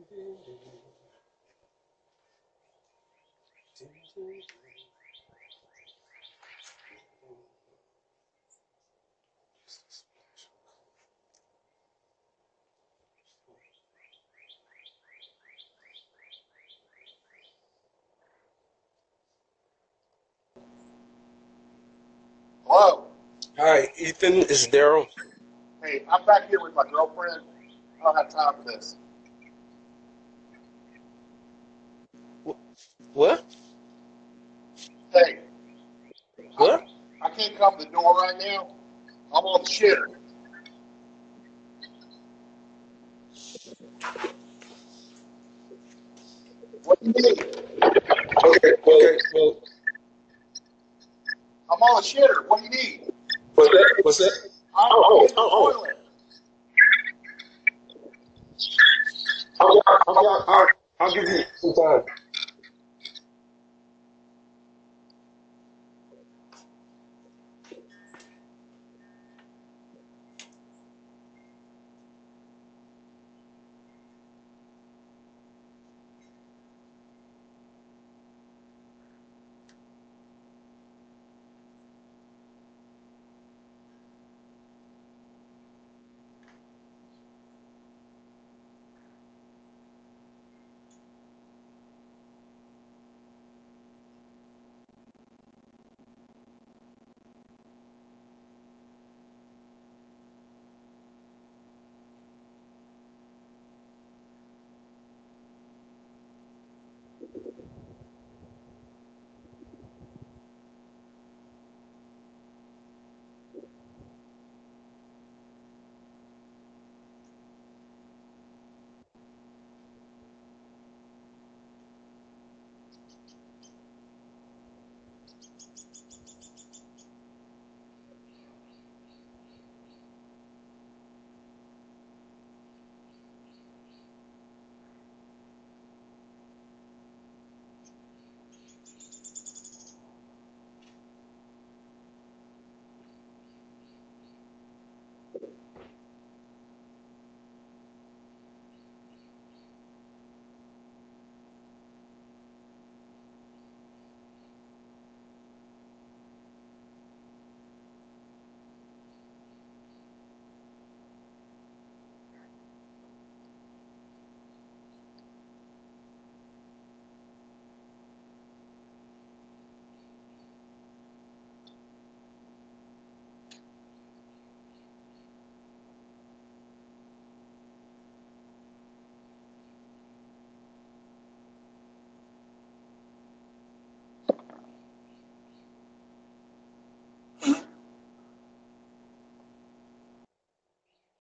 Hello. Hi, Ethan. It's Daryl. Hey, I'm back here with my girlfriend. I don't have time for this. What? Hey, I, What? I can't come to the door right now. I'm on the shitter. What do you need? Okay. Okay. Well, I'm on the shitter. What do you need? what's that? What's that? I'm in the toilet. I'll give you some time.